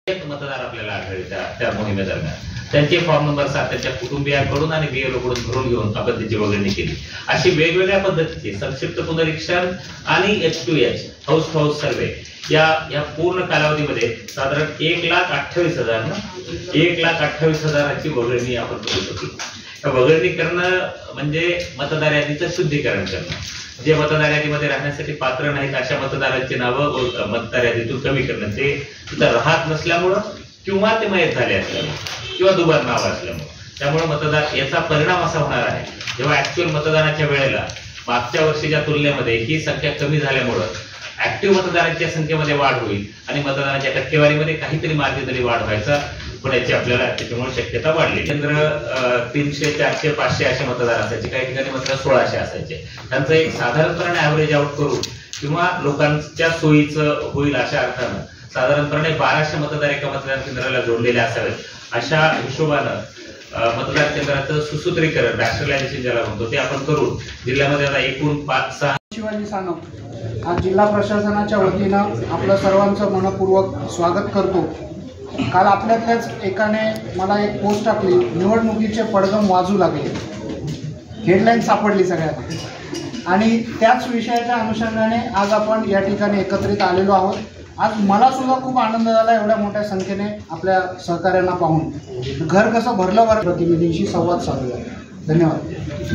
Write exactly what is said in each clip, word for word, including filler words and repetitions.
मतदार आपल्याला आढळले त्या मोहिमेदरम्यान. त्यांचे फॉर्म नंबर सात त्यांच्या कुटुंबियांकडून आणि बीएलओकडून भरून घेऊन आपण त्याची वगळणी केली. अशी वेगवेगळ्या पद्धतीची संक्षिप्त पुनरीक्षण आणि H to H house to house survey या या पूर्ण कालावधीमध्ये साधारण एक लाख अठ्ठावीस हजार ना एक लाख अठ्ठावीस हजाराची वगळणी आपण करू शकतो. वगळणी करणं म्हणजे मतदार यादीचं शुद्धीकरण करणं. जे मतदार यादीमध्ये राहण्यासाठी पात्र नाहीत अशा मतदारांची नावं मतदार यादीतून कमी करणं. ते तिथं राहत नसल्यामुळं किंवा ते मयत झाले असल्यामुळे किंवा दुबार नाव असल्यामुळे त्यामुळे मतदार याचा परिणाम असा होणार आहे जेव्हा ऍक्च्युअल मतदानाच्या वेळेला मागच्या वर्षीच्या तुलनेमध्ये ही संख्या कमी झाल्यामुळं ऍक्टिव्ह मतदारांच्या संख्येमध्ये वाढ होईल आणि मतदानाच्या टक्केवारीमध्ये काहीतरी मार्जिनली वाढ व्हायचा होण्याची आपल्याला त्याच्यामुळे शक्यता वाढली. केंद्र तीनशे चारशे पाचशे असे मतदार असायचे, काही ठिकाणी मात्र सोळाशे असायचे. त्यांचं एक साधारणपणे ऍव्हरेज आउट करू किंवा लोकांच्या सोयीचं होईल अशा अर्थानं साधारणपणे बाराशे मतदार एका मतदान केंद्राला जोडलेले असावेत अशा हिशोबानं मतदार केंद्राचं सुसूत्रीकरण रॅशनलायझेशन ज्याला म्हणतो ते आपण करून जिल्ह्यामध्ये आता एकूण पाच सहा. शिवाजी सानप आज जिल्हा प्रशासनाच्या वतीनं आपलं सर्वांचं मनपूर्वक स्वागत करतो. काल आपल्यातल्याच एकाने मला एक पोस्ट टाकली, निवडणुकीचे पडगम वाजू लागले, हेडलाईन सापडली सगळ्यात, आणि त्याच विषयाच्या अनुषंगाने आज आपण या ठिकाणी एकत्रित आलेलो आहोत. आज मला सुद्धा खूप आनंद झाला एवढ्या मोठ्या संख्येने आपल्या सहकार्यांना पाहून. घर कसं भरलं भर प्रतिनिधींशी संवाद साधूया. धन्यवाद.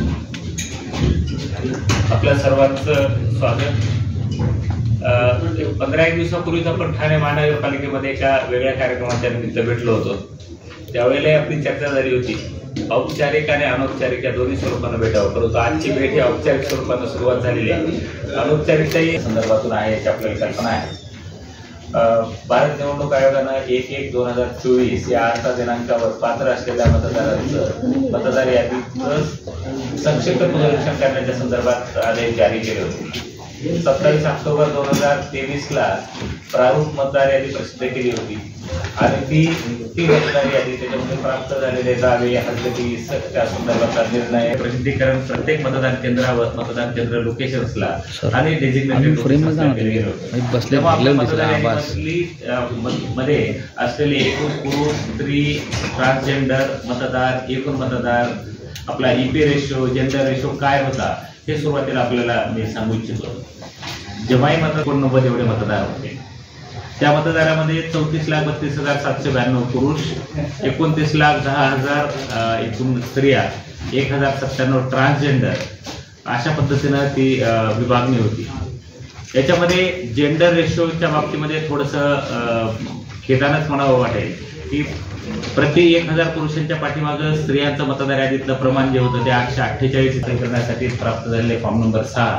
आपल्या सर्वांचं स्वागत. पंधरा एक दिवसापूर्वीच आपण ठाणे महानगरपालिकेमध्ये एका वेगळ्या कार्यक्रमाच्या निमित्त भेटलो होतो. त्यावेळेला आपली चर्चा झाली होती औपचारिक आणि अनौपचारिक या दोन्ही स्वरूपानं भेटावं, परंतु आजची भेट ही औपचारिक स्वरूपानं सुरुवात झालेली आहे. अनौपचारिकताही संदर्भातून आहे याची आपल्याला कल्पना आहे. भारत निवडणूक आयोगानं एक एक दोन हजार चोवीस या आठव्या दिनांकावर पात्र असलेल्या मतदारांचं मतदार यादीचं संक्षिप्त पुनरीक्षण करण्याच्या संदर्भात आदेश जारी केले होते. सत्तावीस ऑक्टोबर दोन हजार तेवीस ला प्रारूप मतदार यादी प्रसिद्ध केली होती आणि ती ती मतदार यादी त्याच्यामध्ये प्राप्त झालेले दावे हद्दती त्या संदर्भातला निर्णय प्रसिद्धीकरण प्रत्येक मतदान केंद्रावर मतदान केंद्र लोकेशन्सला आणि डेझिग्नेटेड मध्ये असलेले एकूण पुरुष स्त्री ट्रान्सजेंडर मतदार एकूण मतदार आपला ईपी रेशो जेंडर रेशो काय होता हे सुरुवातीला आपल्याला मी सांगू इच्छितो. जेव्हाही मतदार एकोणनव्वद एवढे मतदार होते त्या मतदारामध्ये चौतीस लाख बत्तीस हजार सातशे ब्याण्णव पुरुष, एकोणतीस लाख दहा हजार एकूण स्त्रिया, एक हजार सत्त्याण्णव ट्रान्सजेंडर अशा पद्धतीनं ती विभागणी होती. याच्यामध्ये जेंडर रेशोच्या बाबतीमध्ये थोडंसं खेदानच म्हणावं वाटेल की प्रति एक हजार पुरुषांच्या पाठीमागं स्त्रियांचं मतदार यादीतलं प्रमाण जे होतं ते आठशे अठ्ठेचाळीस करण्यासाठी प्राप्त झालेले फॉर्म नंबर सहा,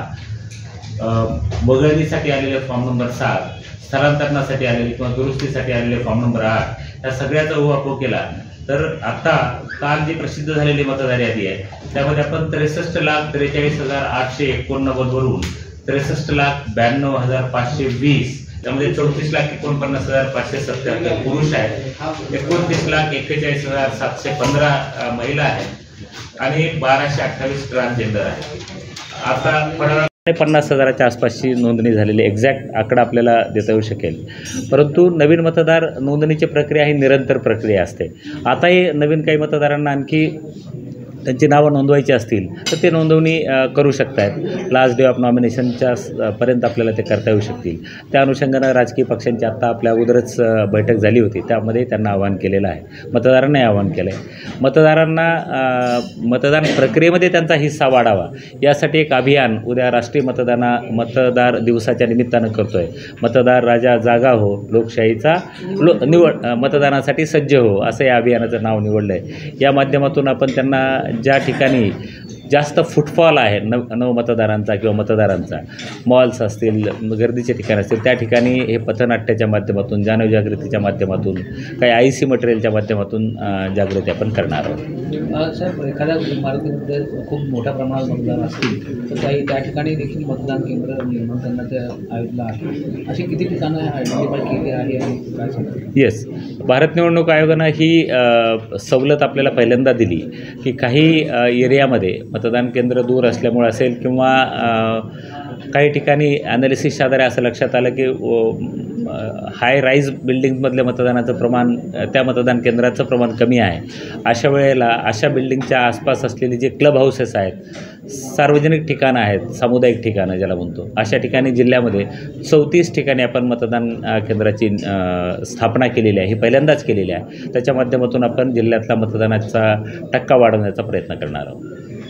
वगळणीसाठी आलेले फॉर्म नंबर सात, स्थलांतरणासाठी आलेले किंवा दुरुस्तीसाठी आलेले फॉर्म नंबर आठ या सगळ्याचा उहापोह केला तर आता काल जी प्रसिद्ध झालेली मतदार यादी आहे त्यामध्ये आपण त्रेसष्ट लाख त्रेचाळीस हजार आठशे एकोणनव्वद वरून त्रेसष्ट लाख ब्याण्णव हजार पाचशे वीस त्यामध्ये चौतीस लाख एकोणपन्नास हजार पाचशे सत्याहत्तर पुरुष आहेत, एकोणतीस लाख एक्केचाळीस हजार सातशे पंधरा महिला आहेत आणि बाराशे अठ्ठावीस ट्रान्सजेंडर आहेत. आता पन्नास हजाराच्या आसपासची नोंदणी झालेली एक्झॅक्ट आकडा आपल्याला देता येऊ शकेल. परंतु नवीन मतदार नोंदणीची प्रक्रिया ही निरंतर प्रक्रिया असते. आताही नवीन काही मतदारांना आणखी त्यांची नावं नोंदवायची असतील तर ते नोंदवणी करू शकतात. लास्ट डे ऑफ नॉमिनेशनच्या पर्यंत आपल्याला ते करता येऊ शकतील. त्या अनुषंगानं राजकीय पक्षांची आत्ता आपल्या अगोदरच बैठक झाली होती त्यामध्ये त्यांना आवाहन केलेलं आहे, मतदारांनाही आवाहन केलं आहे. मतदारांना मतदान प्रक्रियेमध्ये त्यांचा हिस्सा वाढावा यासाठी एक अभियान उद्या राष्ट्रीय मतदाना मतदार दिवसाच्या निमित्तानं करतो आहे. मतदार राजा जागा हो, लोकशाहीचा लो निवड मतदानासाठी सज्ज हो असं या अभियानाचं नाव निवडलं आहे. या माध्यमातून आपण त्यांना ज्या ठिकाणी जास्त फुटफॉल आहे नव नवमतदारांचा किंवा मतदारांचा, मॉल्स असतील, गर्दीचे ठिकाण असतील, त्या ठिकाणी हे पथनाट्याच्या माध्यमातून जाणीवजागृतीच्या माध्यमातून काही आय सी मटेरियलच्या माध्यमातून जागृती आपण करणार आहोत. सर, एखाद्या इमारतीमध्ये खूप मोठ्या प्रमाणात मतदान असतील तर काही त्या ठिकाणी देखील मतदान केंद्र निर्माण करण्यात आयोजलं आहे. अशी किती ठिकाणं आयडेंटिफाय केली आहे आणि काय सांगतात? येस, भारत निवडणूक आयोगानं ही सवलत आपल्याला पहिल्यांदा दिली की काही एरियामध्ये मतदान केंद्र दूर असल्यामुळे असेल किंवा काही ठिकाणी ॲनालिसिसच्या आधारे असं लक्षात आलं की हाय राईज बिल्डिंगमधल्या मतदानाचं प्रमाण, त्या मतदान केंद्राचं प्रमाण कमी आहे. अशा वेळेला अशा बिल्डिंगच्या आसपास असलेली जे क्लब हाऊसेस आहेत, सार्वजनिक ठिकाणं आहेत, सामुदायिक ठिकाणं ज्याला म्हणतो, अशा ठिकाणी जिल्ह्यामध्ये चौतीस ठिकाणी आपण मतदान केंद्राची स्थापना केलेली आहे. ही पहिल्यांदाच केलेली आहे. त्याच्या माध्यमातून आपण जिल्ह्यातला मतदानाचा टक्का वाढवण्याचा प्रयत्न करणार आहोत.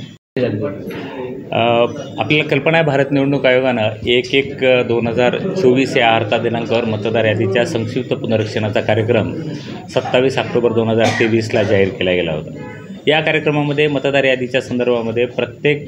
आपल्याला कल्पना आहे, भारत निवडणूक आयोगानं एक एक दोन हजार चोवीस या अर्धा दिनांकावर मतदार यादीच्या संक्षिप्त पुनरीक्षणाचा कार्यक्रम सत्तावीस ऑक्टोबर दोन हजार तेवीसला जाहीर केला गेला होता. या कार्यक्रमामध्ये मतदार यादीच्या संदर्भामध्ये प्रत्येक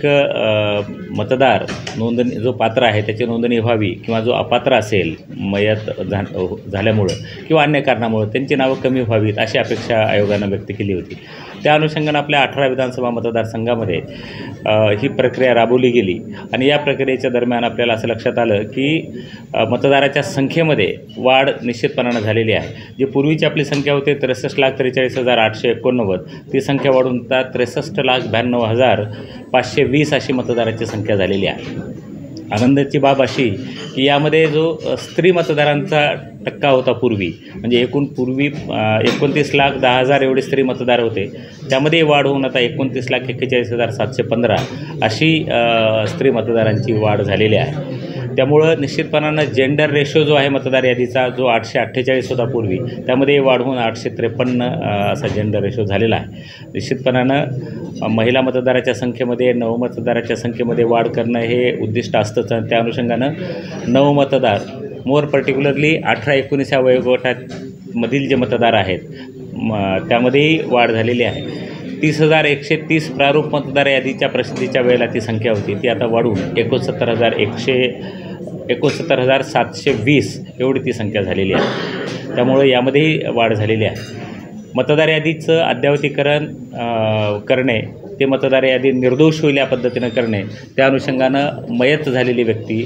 मतदार नोंदणी जो पात्र आहे त्याची नोंदणी व्हावी, किंवा जो अपात्र असेल मयत झा झाल्यामुळं किंवा अन्य कारणामुळं त्यांची नावं कमी व्हावीत अशी अपेक्षा आयोगानं व्यक्त केली होती. त्या अनुषंगानं आपल्या अठरा विधानसभा मतदारसंघामध्ये ही प्रक्रिया राबवली गेली आणि या प्रक्रियेच्या दरम्यान आपल्याला असं लक्षात आलं की मतदाराच्या संख्येमध्ये वाढ निश्चितपणानं झालेली आहे. जी पूर्वीची आपली संख्या होती त्रेसष्ट लाख त्रेचाळीस हजार आठशे एकोणनव्वद, ती संख्या वाढून आता त्रेसष्ट लाख ब्याण्णव हजार पाचशे वीस अशी मतदाराची संख्या झालेली आहे. आनंदाची बाब अशी की यामध्ये जो स्त्री मतदारांचा टक्का होता पूर्वी, म्हणजे एकूण पूर्वी एकोणतीस लाख दहा हजार एवढे स्त्री मतदार होते, त्यामध्ये वाढ होऊन आता एकोणतीस लाख एक्केचाळीस हजार सातशे पंधरा अशी स्त्री मतदारांची वाढ झालेली आहे. त्यामुळं निश्चितपणानं जेंडर रेशो जो आहे मतदार यादीचा, जो आठशे अठ्ठेचाळीस होता पूर्वी, त्यामध्ये वाढवून आठशे त्रेपन्न असा जेंडर रेशो झालेला आहे. निश्चितपणानं महिला मतदाराच्या संख्येमध्ये, नवमतदाराच्या संख्येमध्ये वाढ करणं हे उद्दिष्ट असतंच. आणि त्या अनुषंगानं नवमतदार, मोर पर्टिक्युलरली अठरा एकोणीस या वयोगटामधील जे मतदार आहेत म त्यामध्येही वाढ झालेली आहे. तीस हजार एकशे तीस प्रारूप मतदार यादीच्या प्रसिद्धीच्या वेळेला ती संख्या होती, ती आता वाढून एकोणसत्तर हजार एकशे एकोणसत्तर हजार सातशे वीस एवढी ती संख्या झालेली आहे. त्यामुळे यामध्येही वाढ झालेली आहे. मतदार यादीचं अद्ययावतीकरण करणे, ते मतदार यादी निर्दोष होईल या पद्धतीनं करणे, त्या अनुषंगानं मयत झालेली व्यक्ती,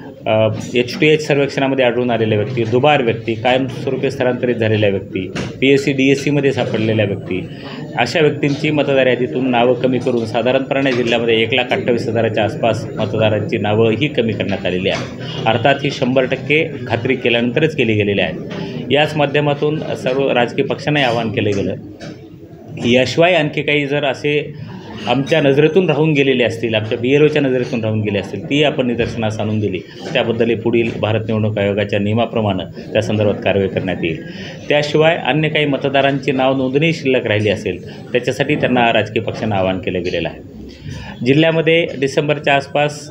एच टी एच सर्वेक्षणामध्ये आढळून आलेल्या व्यक्ती, दुबार व्यक्ती, कायमस्वरूपी स्थलांतरित झालेल्या व्यक्ती, P S C D S सीमध्ये सापडलेल्या व्यक्ती, अशा व्यक्तींची मतदार यादीतून नावं कमी करून साधारणपणे जिल्ह्यामध्ये एक लाख अठ्ठावीस हजाराच्या आसपास मतदारांची नावं ही कमी करण्यात आलेली आहेत. अर्थात ही शंभर टक्के खात्री केल्यानंतरच केली गेलेली आहेत. याच माध्यमातून सर्व राजकीय पक्षांनाही आवाहन केलं गेलं की याशिवाय आणखी काही जर असे आमच्या नजरेतून राहून गेलेले असतील, आमच्या बी एल ओच्या नजरेतून राहून गेले असतील, ती आपण निदर्शनास आणून दिली, त्याबद्दल पुढील भारत निवडणूक आयोगाच्या नियमाप्रमाणे त्या संदर्भात कारवाई करण्यात येईल. त्याशिवाय अन्य काही मतदारांची नाव नोंदणी शिल्लक राहिली असेल त्याच्यासाठी त्यांना राजकीय पक्षांना आवाहन केलं गेलेलं आहे. जिल्ह्यामध्ये डिसेंबरच्या आसपास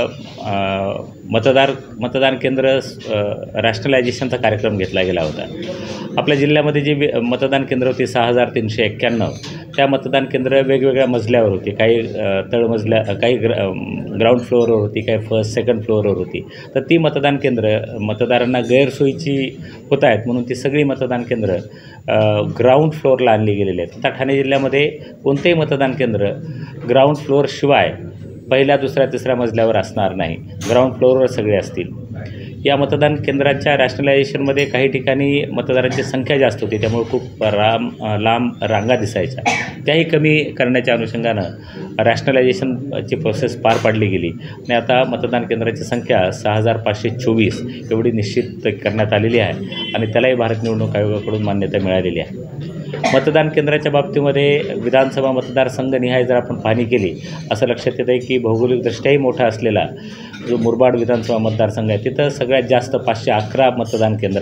मतदार मतदान केंद्र रॅशनलायझेशनचा कार्यक्रम घेतला गेला होता. आपल्या जिल्ह्यामध्ये जी मतदान केंद्र होती सहा हजार तीनशे एक्क्याण्णव, त्या मतदान केंद्र वेगवेगळ्या मजल्यावर होती. काही तळमजल्या, काही ग्र ग्राउंड फ्लोअरवर होती, काही फर्स्ट सेकंड फ्लोअरवर होती. तर ती मतदान केंद्र मतदारांना गैरसोयीची होत आहेत म्हणून ती सगळी मतदान केंद्र ग्राउंड फ्लोअरला आणली गेलेली आहेत. आता ठाणे जिल्ह्यामध्ये कोणतेही मतदान केंद्र ग्राउंड फ्लोअरशिवाय पहिल्या, दुसऱ्या, तिसऱ्या मजल्यावर असणार नाही. ग्राउंड फ्लोअरवर सगळे असतील. या मतदान केंद्राच्या रॅशनलायझेशनमध्ये काही ठिकाणी मतदारांची संख्या जास्त होती, त्यामुळे खूप राम लांब रांगा दिसायच्या. त्याही कमी करण्याच्या अनुषंगानं रॅशनलायझेशनची प्रोसेस पार पाडली गेली आणि आता मतदान केंद्राची संख्या सहा हजार पाचशे चोवीस एवढी निश्चित करण्यात आलेली आहे आणि त्यालाही भारत निवडणूक आयोगाकडून मान्यता मिळालेली आहे. मतदान केंद्राच्या बाबतीमध्ये विधानसभा मतदारसंघनिहाय जर आपण पाहणी केली, असं लक्षात येतं आहे की भौगोलिकदृष्ट्याही मोठा असलेला जो मुरबाड विधानसभा मतदारसंघ आहे, तिथं सगळ्यात जास्त पाचशे अकरा मतदान केंद्र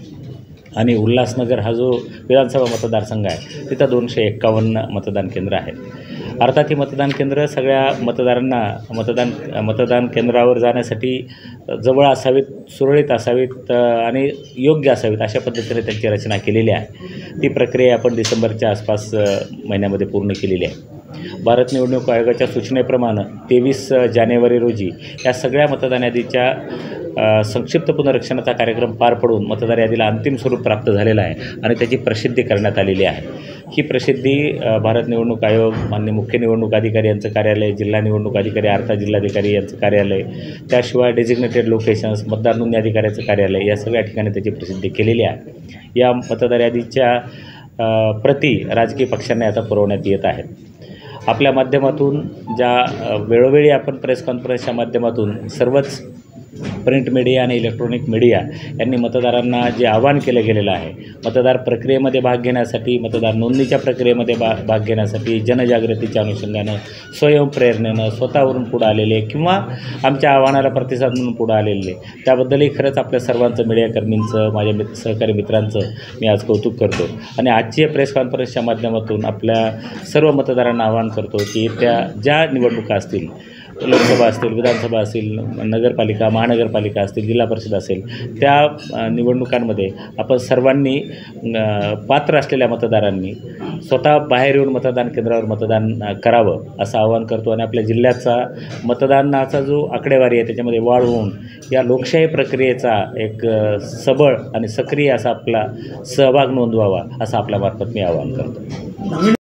आहेत आणि उल्हासनगर हा जो विधानसभा मतदारसंघ आहे तिथं दोनशे एक्कावन्न मतदान केंद्र आहेत. अर्थात ही मतदान केंद्र सगळ्या मतदारांना मतदान मतदान केंद्रावर जाण्यासाठी जवळ असावीत, सुरळीत असावीत आणि योग्य असावीत अशा पद्धतीने त्यांची रचना केलेली आहे. ती प्रक्रिया आपण डिसेंबरच्या आसपास महिन्यामध्ये पूर्ण केलेली आहे. भारत निवडणूक आयोगाच्या सूचनेप्रमाणे तेवीस जानेवारी रोजी या सगळ्या मतदान यादीच्या संक्षिप्त पुनरीक्षणाचा कार्यक्रम पार पडून मतदार यादीला अंतिम स्वरूप प्राप्त झालेलं आहे आणि त्याची प्रसिद्धी करण्यात आलेली आहे. ही प्रसिद्धी भारत निवडणूक आयोग, माननीय मुख्य निवडणूक अधिकारी यांचं कार्यालय, जिल्हा निवडणूक अधिकारी अर्थात जिल्हाधिकारी यांचं कार्यालय, त्याशिवाय डेजिग्नेटेड लोकेशन्स, मतदार नोंदणी अधिकाऱ्याचं कार्यालय, या सगळ्या ठिकाणी त्याची प्रसिद्धी केलेली आहे. या मतदार यादीच्या प्रती राजकीय पक्षांना आता पुरवण्यात येत आहेत. आपल्या माध्यमातून ज्या वेळोवेळी आपण प्रेस कॉन्फरन्सच्या माध्यमातून सर्वच प्रिंट मीडिया आणि इलेक्ट्रॉनिक मीडिया यांनी मतदारांना जे आवाहन केलं गेलेलं आहे, मतदार प्रक्रियेमध्ये भाग घेण्यासाठी, मतदार नोंदणीच्या प्रक्रियेमध्ये बा भाग घेण्यासाठी जनजागृतीच्या अनुषंगानं स्वयंप्रेरणेनं स्वतःवरून पुढं आलेले किंवा आमच्या आव्हानाला प्रतिसाद म्हणून पुढं आलेले, त्याबद्दलही खरंच आपल्या सर्वांचं, मीडियाकर्मींचं, माझ्या मित्र सहकारी मित्रांचं मी आज कौतुक करतो. आणि आजची या प्रेस कॉन्फरन्सच्या माध्यमातून आपल्या सर्व मतदारांना आवाहन करतो की त्या ज्या निवडणुका असतील, लोकसभा असतील, विधानसभा असतील, नगरपालिका, महानगरपालिका असतील, जिल्हा परिषद असेल, त्या निवडणुकांमध्ये आपण सर्वांनी पात्र असलेल्या मतदारांनी स्वतः बाहेर येऊन मतदान केंद्रावर मतदान करावं असं आवाहन करतो. आणि आपल्या जिल्ह्याचा मतदानाचा जो आकडेवारी आहे त्याच्यामध्ये वाढ होऊन या लोकशाही प्रक्रियेचा एक सबळ आणि सक्रिय असा आपला सहभाग नोंदवावा असं आपल्यामार्फत मी आवाहन करतो.